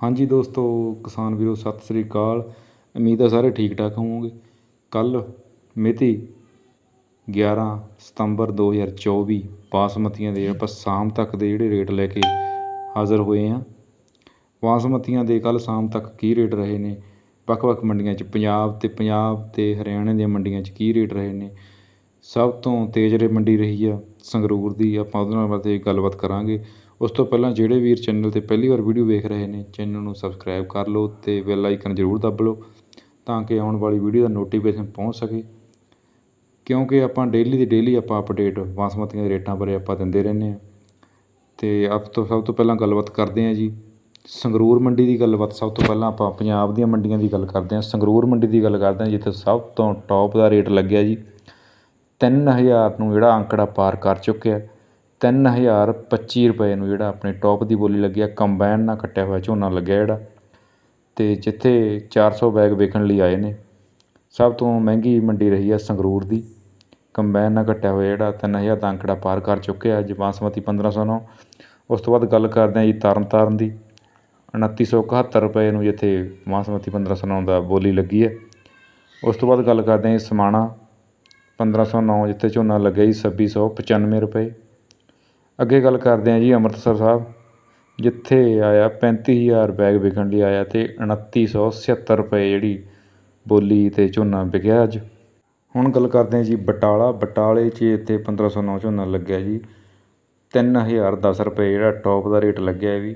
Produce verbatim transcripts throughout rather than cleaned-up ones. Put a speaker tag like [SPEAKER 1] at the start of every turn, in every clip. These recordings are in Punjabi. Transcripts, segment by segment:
[SPEAKER 1] हाँ जी दोस्तों, किसान वीरों सत श्री अकाल। उम्मीद है सारे ठीक ठाक होवोगे। कल मिति ग्यारह सतंबर दो हज़ार चौबी बासमतियां दे आपां शाम तक दे जिहड़े रेट लैके हाज़र होए हैं। बासमतियां दे कल शाम तक की रेट रहे ने ਵੱਖ-ਵੱਖ ਮੰਡੀਆਂ 'ਚ ਪੰਜਾਬ ਤੇ ਪੰਜਾਬ ਤੇ ਹਰਿਆਣੇ ਦੀਆਂ ਮੰਡੀਆਂ 'ਚ ਕੀ ਰੇਟ ਰਹੇ ਨੇ। ਸਭ ਤੋਂ ਤੇਜ਼ ਰੇਟ ਮੰਡੀ ਰਹੀ ਆ ਸੰਗਰੂਰ ਦੀ। ਆਪਾਂ ਉਹਦੇ ਨਾਲ ਬਾਰੇ ਗੱਲਬਾਤ ਕਰਾਂਗੇ। ਉਸ ਤੋਂ ਪਹਿਲਾਂ ਜਿਹੜੇ ਵੀਰ ਚੈਨਲ 'ਤੇ ਪਹਿਲੀ ਵਾਰ ਵੀਡੀਓ ਵੇਖ ਰਹੇ ਨੇ ਚੈਨਲ ਨੂੰ ਸਬਸਕ੍ਰਾਈਬ ਕਰ ਲਓ ਅਤੇ ਬੈਲ ਆਈਕਨ ਜ਼ਰੂਰ ਦੱਬ ਲਓ ਤਾਂ ਕਿ ਆਉਣ ਵਾਲੀ ਵੀਡੀਓ ਦਾ ਨੋਟੀਫਿਕੇਸ਼ਨ ਪਹੁੰਚ ਸਕੇ, ਕਿਉਂਕਿ ਆਪਾਂ ਡੇਲੀ ਦੀ ਡੇਲੀ ਆਪਾਂ ਅਪਡੇਟ ਬਾਸਮਤੀਆਂ ਦੇ ਰੇਟਾਂ ਬਾਰੇ ਆਪਾਂ ਦਿੰਦੇ ਰਹਿੰਦੇ ਹਾਂ। ਅਤੇ ਆਪ ਤੋਂ ਸਭ ਤੋਂ ਪਹਿਲਾਂ ਗੱਲਬਾਤ ਕਰਦੇ ਹਾਂ ਜੀ ਸੰਗਰੂਰ ਮੰਡੀ ਦੀ ਗੱਲਬਾਤ। ਸਭ ਤੋਂ ਪਹਿਲਾਂ ਆਪਾਂ ਪੰਜਾਬ ਦੀਆਂ ਮੰਡੀਆਂ ਦੀ ਗੱਲ ਕਰਦੇ ਹਾਂ। ਸੰਗਰੂਰ ਮੰਡੀ ਦੀ ਗੱਲ ਕਰਦੇ ਹਾਂ ਜਿੱਥੇ ਸਭ ਤੋਂ ਟੌਪ ਦਾ ਰੇਟ ਲੱਗਿਆ ਜੀ ਤਿੰਨ ਹਜ਼ਾਰ ਨੂੰ, ਜਿਹੜਾ ਅੰਕੜਾ ਪਾਰ ਕਰ ਚੁੱਕਿਆ। ਤਿੰਨ ਹਜ਼ਾਰ ਪੱਚੀ ਰੁਪਏ ਨੂੰ ਜਿਹੜਾ ਆਪਣੇ ਟੌਪ ਦੀ ਬੋਲੀ ਲੱਗਿਆ। ਕੰਬਾਈਨ ਨਾਲ ਕੱਟਿਆ ਹੋਇਆ ਝੋਨਾ ਲੱਗਿਆ ਜਿਹੜਾ, ਅਤੇ ਜਿੱਥੇ ਚਾਰ ਸੌ ਬੈਗ ਵਿਕਣ ਲਈ ਆਏ ਨੇ। ਸਭ ਤੋਂ ਮਹਿੰਗੀ ਮੰਡੀ ਰਹੀ ਆ ਸੰਗਰੂਰ ਦੀ। ਕੰਬਾਈਨ ਨਾਲ ਕੱਟਿਆ ਹੋਇਆ ਜਿਹੜਾ ਤਿੰਨ ਹਜ਼ਾਰ ਦਾ ਅੰਕੜਾ ਪਾਰ ਕਰ ਚੁੱਕਿਆ ਅੱਜ ਬਾਸਮਤੀ ਪੰਦਰਾਂ ਸੌ ਨੌ। ਉਸ ਤੋਂ ਬਾਅਦ ਗੱਲ ਕਰਦੇ ਹਾਂ ਜੀ ਤਰਨ ਤਾਰਨ ਦੀ। ਉਨੱਤੀ ਸੌ ਇਕਹੱਤਰ ਰੁਪਏ ਨੂੰ ਜਿੱਥੇ ਬਾਸਮਤੀ ਪੰਦਰਾਂ ਸੌ ਨੌ ਦਾ ਬੋਲੀ ਲੱਗੀ ਹੈ। ਉਸ ਤੋਂ ਬਾਅਦ ਗੱਲ ਕਰਦੇ ਹਾਂ ਜੀ ਸਮਾਣਾ ਪੰਦਰਾਂ ਸੌ ਨੌ ਜਿੱਥੇ ਝੋਨਾ ਲੱਗਿਆ ਜੀ ਛੱਬੀ ਸੌ ਪਚਾਨਵੇਂ ਰੁਪਏ। ਅੱਗੇ ਗੱਲ ਕਰਦੇ ਹਾਂ ਜੀ ਅੰਮ੍ਰਿਤਸਰ ਸਾਹਿਬ ਜਿੱਥੇ ਆਇਆ ਪੈਂਤੀ ਹਜ਼ਾਰ ਬੈਗ ਵਿਕਣ ਲਈ ਆਇਆ ਅਤੇ ਉਨੱਤੀ ਸੌ ਛਿਹੱਤਰ ਰੁਪਏ ਜਿਹੜੀ ਬੋਲੀ 'ਤੇ ਝੋਨਾ ਵਿਕਿਆ ਅੱਜ। ਹੁਣ ਗੱਲ ਕਰਦੇ ਹਾਂ ਜੀ ਬਟਾਲਾ। ਬਟਾਲੇ 'ਚ ਇੱਥੇ ਪੰਦਰਾਂ ਸੌ ਨੌ ਝੋਨਾ ਲੱਗਿਆ ਜੀ। ਤਿੰਨ ਹਜ਼ਾਰ ਦਸ ਰੁਪਏ ਜਿਹੜਾ ਟੌਪ ਦਾ ਰੇਟ ਲੱਗਿਆ ਵੀ,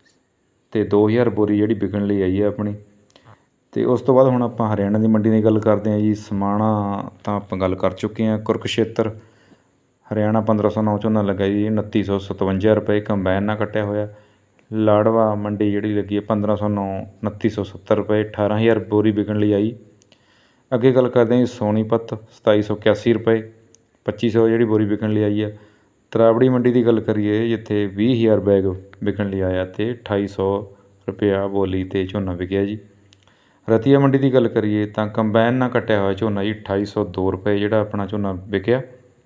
[SPEAKER 1] ਅਤੇ ਦੋ ਹਜ਼ਾਰ ਬੋਰੀ ਜਿਹੜੀ ਵਿਕਣ ਲਈ ਆਈ ਹੈ ਆਪਣੀ। ਅਤੇ ਉਸ ਤੋਂ ਬਾਅਦ ਹੁਣ ਆਪਾਂ ਹਰਿਆਣਾ ਦੀ ਮੰਡੀ ਦੀ ਗੱਲ ਕਰਦੇ ਹਾਂ ਜੀ। ਸਮਾਣਾ ਤਾਂ ਆਪਾਂ ਗੱਲ ਕਰ ਚੁੱਕੇ ਹਾਂ। ਕੁਰੂਕਸ਼ੇਤਰ ਹਰਿਆਣਾ ਪੰਦਰਾਂ ਸੌ ਨੌ ਝੋਨਾ ਲੱਗਾ ਜੀ ਉਨੱਤੀ ਸੌ ਸਤਵੰਜਾ ਰੁਪਏ ਕੰਬਾਈਨ ਨਾਲ ਕੱਟਿਆ ਹੋਇਆ। ਲਾਡਵਾ ਮੰਡੀ ਜਿਹੜੀ ਲੱਗੀ ਹੈ ਪੰਦਰਾਂ ਸੌ ਨੌ ਉਨੱਤੀ ਸੌ ਸੱਤਰ ਰੁਪਏ, ਅਠਾਰਾਂ ਹਜ਼ਾਰ ਬੋਰੀ ਵਿਕਣ ਲਈ ਆਈ। ਅੱਗੇ ਗੱਲ ਕਰਦੇ ਹਾਂ ਜੀ ਸੋਨੀਪਤ ਸਤਾਈ ਸੌ ਇਕਿਆਸੀ ਰੁਪਏ, ਪੱਚੀ ਸੌ ਜਿਹੜੀ ਬੋਰੀ ਵਿਕਣ ਲਈ ਆਈ ਹੈ। ਤਰਾਵੜੀ ਮੰਡੀ ਦੀ ਗੱਲ ਕਰੀਏ ਜਿੱਥੇ ਵੀਹ ਹਜ਼ਾਰ ਬੈਗ ਵਿਕਣ ਲਈ ਆਇਆ ਅਤੇ ਅਠਾਈ ਸੌ ਰੁਪਇਆ ਬੋਲੀ 'ਤੇ ਝੋਨਾ ਵਿਕਿਆ ਜੀ। ਰਤੀਆ ਮੰਡੀ ਦੀ ਗੱਲ ਕਰੀਏ ਤਾਂ ਕੰਬਾਈਨ ਨਾਲ ਕੱਟਿਆ ਹੋਇਆ ਝੋਨਾ ਜੀ ਅਠਾਈ ਸੌ ਦੋ ਰੁਪਏ ਜਿਹੜਾ ਆਪਣਾ ਝੋਨਾ ਵਿਕਿਆ।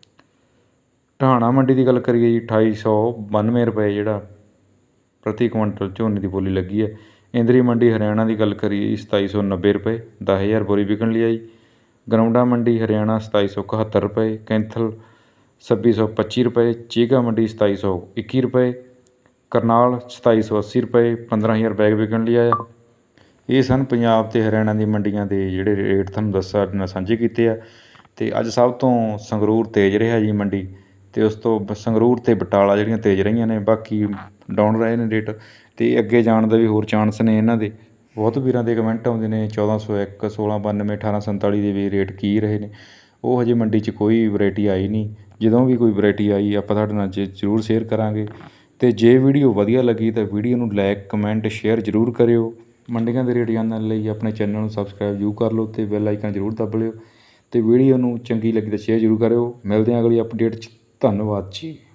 [SPEAKER 1] ਢਾਣਾ ਮੰਡੀ ਦੀ ਗੱਲ ਕਰੀਏ ਜੀ ਅਠਾਈ ਸੌ ਬਾਨਵੇਂ ਰੁਪਏ ਜਿਹੜਾ ਪ੍ਰਤੀ ਕੁਇੰਟਲ ਝੋਨੇ ਦੀ ਬੋਲੀ ਲੱਗੀ ਹੈ। ਇੰਦਰੀ ਮੰਡੀ ਹਰਿਆਣਾ ਦੀ ਗੱਲ ਕਰੀਏ ਜੀ ਸਤਾਈ ਸੌ ਨੱਬੇ ਰੁਪਏ, ਦਸ ਹਜ਼ਾਰ ਬੋਰੀ ਵਿਕਣ ਲਈ ਆਈ। ਗਰਾਉਂਡਾ ਮੰਡੀ ਹਰਿਆਣਾ ਸਤਾਈ ਸੌ ਇਕਹੱਤਰ ਰੁਪਏ, ਕੈਂਥਲ ਛੱਬੀ ਸੌ ਪੱਚੀ ਰੁਪਏ, ਚੀਗਾ ਮੰਡੀ ਸਤਾਈ ਸੌ ਇੱਕੀ ਰੁਪਏ, ਕਰਨਾਲ ਸਤਾਈ ਸੌ ਅੱਸੀ ਰੁਪਏ, ਪੰਦਰਾਂ ਹਜ਼ਾਰ ਬੈਗ ਵਿਕਣ ਲਈ ਆਇਆ। ਇਹ ਸਨ ਪੰਜਾਬ ਅਤੇ ਹਰਿਆਣਾ ਦੀ ਮੰਡੀਆਂ ਦੇ ਜਿਹੜੇ ਰੇਟ ਤੁਹਾਨੂੰ ਦੱਸਿਆ ਮੈਂ ਸਾਂਝੇ ਕੀਤੇ ਆ। ਅਤੇ ਅੱਜ ਸਭ ਤੋਂ ਸੰਗਰੂਰ ਤੇਜ਼ ਰਿਹਾ ਜੀ ਮੰਡੀ, ਅਤੇ ਉਸ ਤੋਂ ਸੰਗਰੂਰ ਅਤੇ ਬਟਾਲਾ ਜਿਹੜੀਆਂ ਤੇਜ਼ ਰਹੀਆਂ ਨੇ, ਬਾਕੀ ਡਾਊਨ ਰਹੇ ਨੇ ਰੇਟ। ਅਤੇ ਅੱਗੇ ਜਾਣ ਦਾ ਵੀ ਹੋਰ ਚਾਂਸ ਨੇ ਇਹਨਾਂ ਦੇ। ਬਹੁਤ ਵੀਰਾਂ ਦੇ ਕਮੈਂਟ ਆਉਂਦੇ ਨੇ ਚੌਦਾਂ ਸੌ ਇੱਕ, ਸੋਲਾਂ ਬਾਨਵੇਂ, ਅਠਾਰਾਂ ਸੰਤਾਲੀ ਦੇ ਵੀ ਰੇਟ ਕੀ ਰਹੇ ਨੇ। ਉਹ ਹਜੇ ਮੰਡੀ 'ਚ ਕੋਈ ਵਰਾਇਟੀ ਆਈ ਨਹੀਂ। ਜਦੋਂ ਵੀ ਕੋਈ ਵਰਾਇਟੀ ਆਈ ਆਪਾਂ ਤੁਹਾਡੇ ਨਾਲ ਜ ਜ਼ਰੂਰ ਸ਼ੇਅਰ ਕਰਾਂਗੇ। ਅਤੇ ਜੇ ਵੀਡੀਓ ਵਧੀਆ ਲੱਗੀ ਤਾਂ ਵੀਡੀਓ ਨੂੰ ਲਾਇਕ ਕਮੈਂਟ ਸ਼ੇਅਰ ਜ਼ਰੂਰ ਕਰਿਓ। ਮੰਡੀਆਂ ਦੇ ਰੇਟ ਜਾਣਨ ਲਈ ਆਪਣੇ ਚੈਨਲ ਨੂੰ ਸਬਸਕ੍ਰਾਈਬ ਜ਼ਰੂਰ ਕਰ ਲਓ ਅਤੇ ਬੈਲ ਆਈਕਨ ਜ਼ਰੂਰ ਦੱਬ ਲਿਓ। ਅਤੇ ਵੀਡੀਓ ਨੂੰ ਚੰਗੀ ਲੱਗੀ ਤਾਂ ਸ਼ੇਅਰ ਜ਼ਰੂਰ ਕਰਿਓ। ਮਿਲਦੇ ਹਾਂ ਅਗਲੀ ਅਪਡੇਟ 'ਚ। ਧੰਨਵਾਦ ਜੀ।